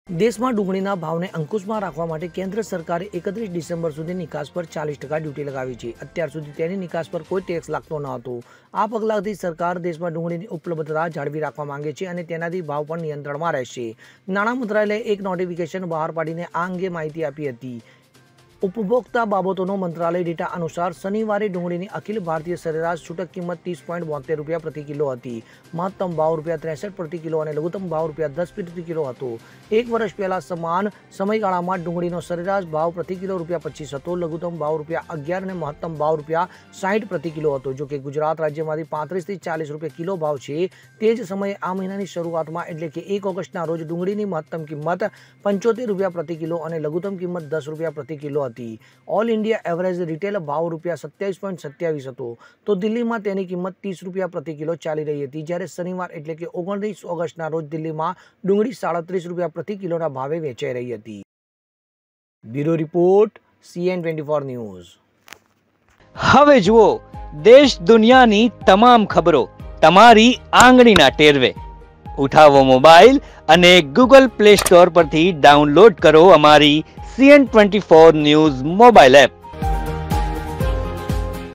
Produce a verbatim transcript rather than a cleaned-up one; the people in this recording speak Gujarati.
દેશમાં ડુંગળીના ભાવને અંકુશમાં રાખવા માટે કેન્દ્ર સરકારે એકત્રીસ ડિસેમ્બર સુધી નિકાસ પર ચાલીસ ટકા ડ્યુટી લગાવી છે। અત્યાર સુધી તેની નિકાસ પર કોઈ ટેક્સ લાગતો ન હતો। આ પગલાંથી સરકાર દેશમાં ડુંગળીની ઉપલબ્ધતા જાળવી રાખવા માંગે છે અને તેનાથી ભાવ પણ નિયંત્રણમાં રહેશે। નાણાં મંત્રાલયે એક નોટિફિકેશન બહાર પાડીને આ અંગે માહિતી આપી હતી। ઉપભોક્તા બાબતોનો મંત્રાલય ડેટા અનુસાર શનિવારે ડુંગળીની અખિલ ભારતીય સરેરાશ છૂટક કિંમત ત્રીસ પોઈન્ટ બોતેર રૂપિયા પ્રતિ કિલો હતી। મહત્તમ ભાવ રૂપિયા ત્રેસઠ પ્રતિ કિલો અને લઘુત્તમ ભાવ રૂપિયા દસ પ્રતિ કિલો હતો। એક વર્ષ પહેલા સમાન સમયગાળામાં ડુંગળીનો સરેરાશ ભાવ પ્રતિ કિલો રૂપિયા પચીસ હતો, લઘુત્તમ ભાવ રૂપિયા અગિયાર અને મહત્તમ ભાવ રૂપિયા સાઠ પ્રતિ કિલો હતો। જો કે ગુજરાત રાજ્યમાંથી પાંત્રીસથી ચાલીસ રૂપિયા કિલો ભાવ છે। તે જ સમયે આ મહિનાની શરૂઆતમાં એટલે કે એક ઓગસ્ટના રોજ ડુંગળીની મહત્તમ કિંમત પંચોતેર રૂપિયા પ્રતિ કિલો અને લઘુત્તમ કિંમત દસ રૂપિયા પ્રતિ કિલો હતી। ઓલ ઇન્ડિયા એવરેજ રિટેલ ભાવ રૂપિયા સત્યાવીસ પોઈન્ટ સત્યાવીસ હતો, તો દિલ્હીમાં તેની કિંમત ત્રીસ રૂપિયા પ્રતિ કિલો ચાલી રહી હતી। જ્યારે શનિવાર એટલે કે ઓગણત્રીસ ઓગસ્ટના રોજ દિલ્હીમાં ડુંગળી સાડત્રીસ રૂપિયા પ્રતિ કિલોના ભાવે વેચાઈ રહી હતી। Bureau report, CN twenty four news. હવે જુઓ દેશ દુનિયાની તમામ ખબરો તમારી આંગળીના ટેરવે। ઉઠાવો મોબાઈલ અને ગૂગલ પ્લે સ્ટોર પરથી ડાઉનલોડ કરો અમારી CN twenty four news mobile app.